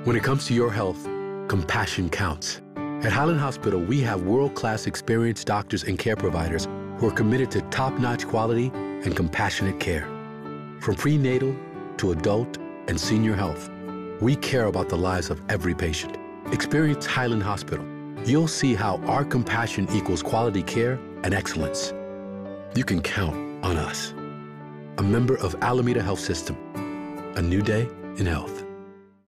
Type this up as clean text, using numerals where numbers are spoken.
When it comes to your health, compassion counts. At Highland Hospital, we have world-class experienced doctors and care providers who are committed to top-notch quality and compassionate care. From prenatal to adult and senior health, we care about the lives of every patient. Experience Highland Hospital. You'll see how our compassion equals quality care and excellence. You can count on us. A member of Alameda Health System. A new day in health.